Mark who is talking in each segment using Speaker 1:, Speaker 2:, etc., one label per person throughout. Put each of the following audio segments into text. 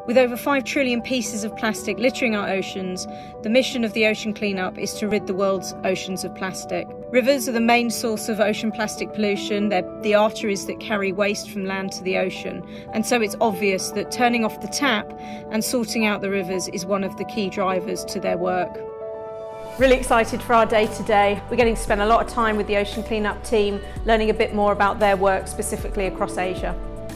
Speaker 1: With over 5 trillion pieces of plastic littering our oceans, the mission of the Ocean CleanUp is to rid the world's oceans of plastic. Rivers are the main source of ocean plastic pollution. They're the arteries that carry waste from land to the ocean. And so it's obvious that turning off the tap and sorting out the rivers is one of the key drivers to their work.
Speaker 2: Really excited for our day today. We're getting to spend a lot of time with the Ocean CleanUp team, learning a bit more about their work specifically across Asia.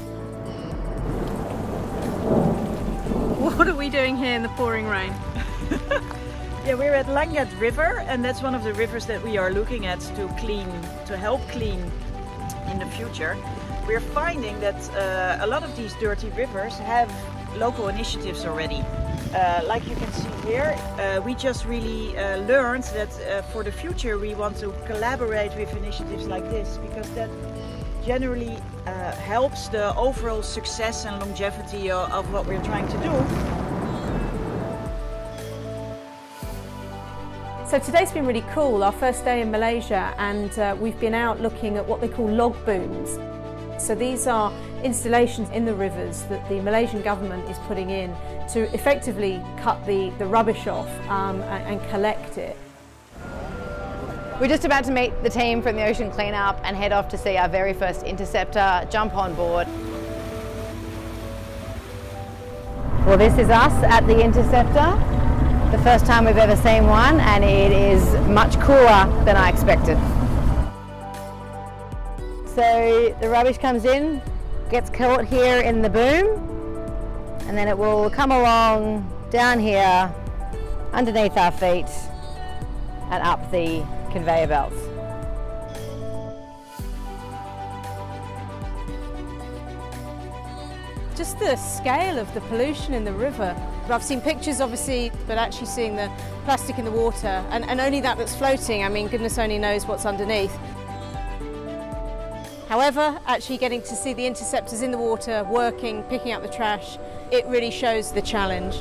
Speaker 2: What are we doing here in the pouring rain?
Speaker 3: Yeah, we're at Langat River, and that's one of the rivers that we are looking at to help clean in the future. We're finding that a lot of these dirty rivers have local initiatives already. Like you can see here, we just really learned that for the future we want to collaborate with initiatives like this, because that generally helps the overall success and longevity of what we're trying to do.
Speaker 2: So today's been really cool, our first day in Malaysia, and we've been out looking at what they call log booms. So these are installations in the rivers that the Malaysian government is putting in to effectively cut the rubbish off and collect it.
Speaker 4: We're just about to meet the team from the Ocean CleanUp and head off to see our very first interceptor jump on board. Well, this is us at the interceptor. The first time we've ever seen one, and it is much cooler than I expected. So the rubbish comes in, gets caught here in the boom, and then it will come along down here underneath our feet and up the conveyor belts.
Speaker 2: Just the scale of the pollution in the river. I've seen pictures obviously, but actually seeing the plastic in the water, and only that's floating. I mean, goodness only knows what's underneath. However, actually getting to see the interceptors in the water, working, picking up the trash, it really shows the challenge.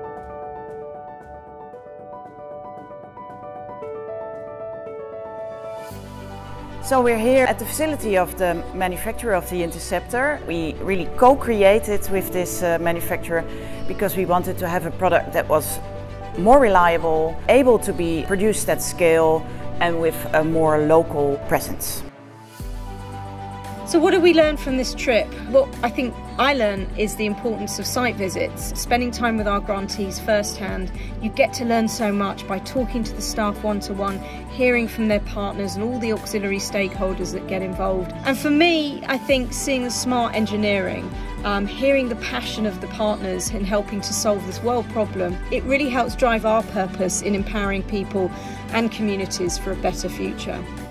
Speaker 3: So we're here at the facility of the manufacturer of the interceptor. We really co-created with this manufacturer because we wanted to have a product that was more reliable, able to be produced at scale, and with a more local presence.
Speaker 1: So what did we learn from this trip? What I think I learned is the importance of site visits. Spending time with our grantees firsthand, you get to learn so much by talking to the staff one-to-one, hearing from their partners and all the auxiliary stakeholders that get involved. And for me, I think seeing the smart engineering, hearing the passion of the partners in helping to solve this world problem, it really helps drive our purpose in empowering people and communities for a better future.